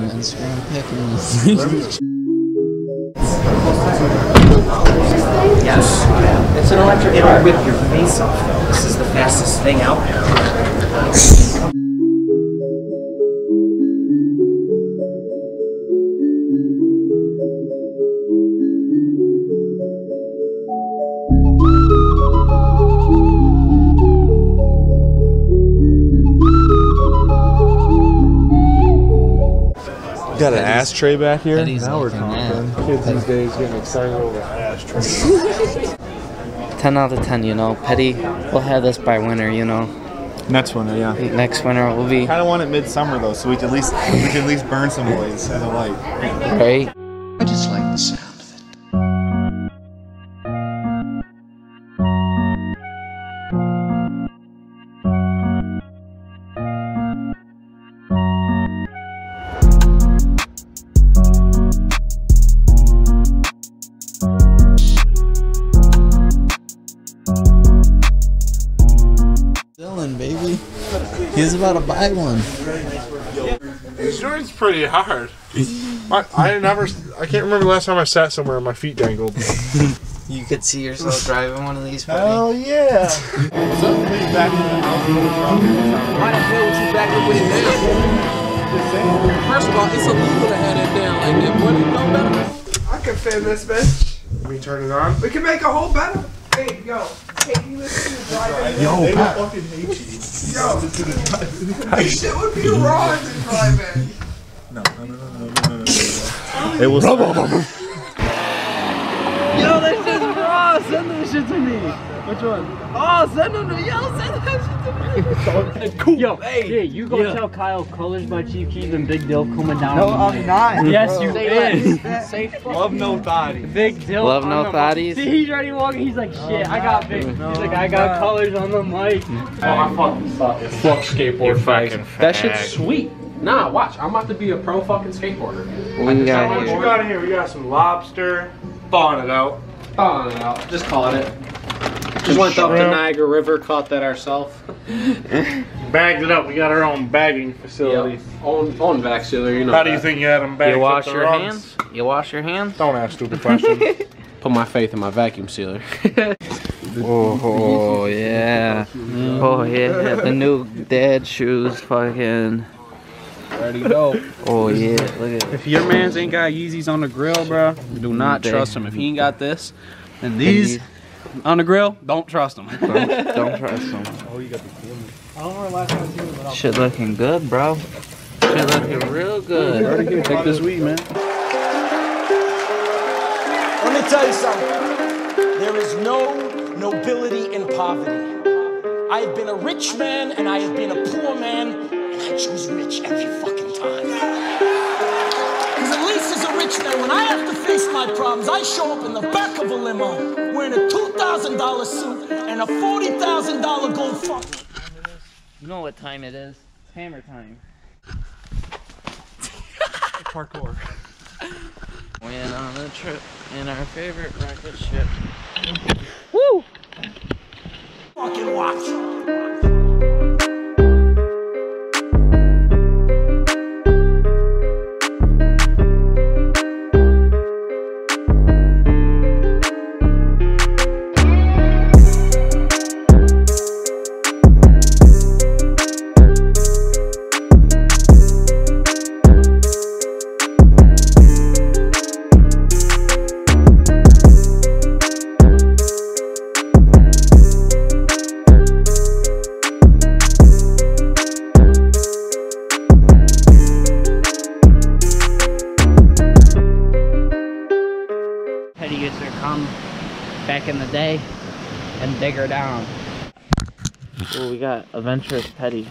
Instagram pic. Yes. It's an electric car. It'll whip your face off, though. This is the fastest thing out there. Got an ashtray back here. Now we're talking. Kids these days getting excited over ashtrays. 10 out of 10, you know. Petty, we'll have this by winter, you know. Next winter, yeah. Next winter will be. Kind of want it midsummer though, so we can at least burn some boys in the light. Right? I just like the sound of it. Dylan, baby. He's about to buy one. This joint's pretty hard. I can't remember the last time I sat somewhere and my feet dangled. You could see yourself driving one of these, buddy. Hell yeah! Suddenly back in the house. Why the hell would you back up with it now? First of all, it's illegal to have that down like that. Boy, you know better. I can fit this bitch. Let me turn it on. We can make a whole better. Hey, yo. Hey, you listen to the drive. Yo, Pat. Fucking hate you. Yo. This shit would be raw in the drive-in. No. It was. Yo, that shit's raw! Send that shit to me! Which one? Oh, send them to me! Yo, send that shit to me! Yo, hey, you go tell Kyle Colors by Chief Keef and Big Dill coming down. No, I'm not. Yes, you is. Love no thotties. Big Dill. Love no thotties. See, he's already walking. He's like, shit, I got big. He's like, I got Colors on the mic. Oh, I fucking suck. Fuck skateboard fucking That shit's sweet. Nah, watch. I'm about to be a pro fucking skateboarder. What we got What you here? got in here? We got some lobster. Thawing it out. Thawing it out. Just calling it. Just went up to Niagara River, caught that ourselves. Bagged it up. We got our own bagging facility. Own vac sealer, you know. How do you think you had them bagged? You wash up the your rungs? hands? You wash your hands? Don't ask stupid questions. Put my faith in my vacuum sealer. Oh, yeah. Oh, yeah. The new dad shoes, fucking. Ready to go. Oh, yeah. Look at it. If your man's ain't got Yeezys on the grill, bro, do not trust him. If he ain't got this and these on the grill, don't trust him. Don't trust them. Oh, you got the cool. I don't know where last time I seen it, but Shit looking good, bro. Shit looking real good. Right here, take this weed, man. Let me tell you something. There is no nobility in poverty. I have been a rich man and I have been a poor man, and I choose rich every fucking time. Because at least as a rich man, when I have to face my problems, I show up in the back of a limo wearing a $2,000 suit and a $40,000 gold fuck. You know what time it is? It's hammer time. Parkour. Went on a trip in our favorite rocket ship. Woo! Fucking watch. Petty used to come back in the day and dig her down. Oh, we got Adventurous Petty.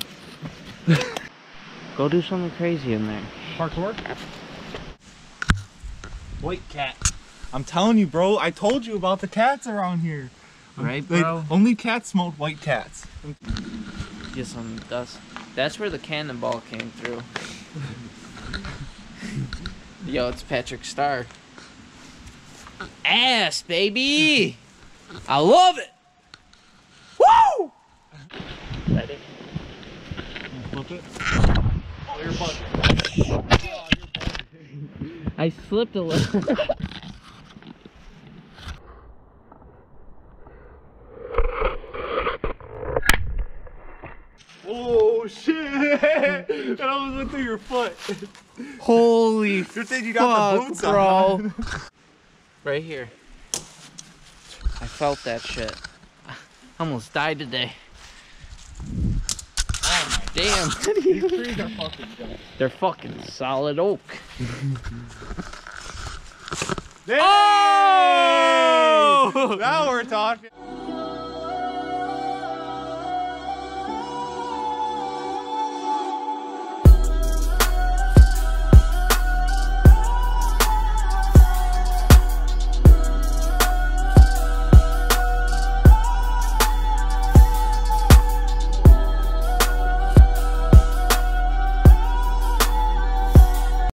Go do something crazy in there. Parkour? White cat. I'm telling you, bro. I told you about the cats around here. Right, bro? Only cats smoke white cats. Get some dust. That's where the cannonball came through. Yo, it's Patrick Star. Ass, baby! I love it! Woo! Ready? Flip it. Oh, your butt. I slipped a little. Oh shit! That almost went through your foot. Holy Good thing you got the boots bro. on. Right here. I felt that shit. I almost died today. Oh my damn. These trees are fucking good. They're fucking solid oak. Oh! Now we're talking.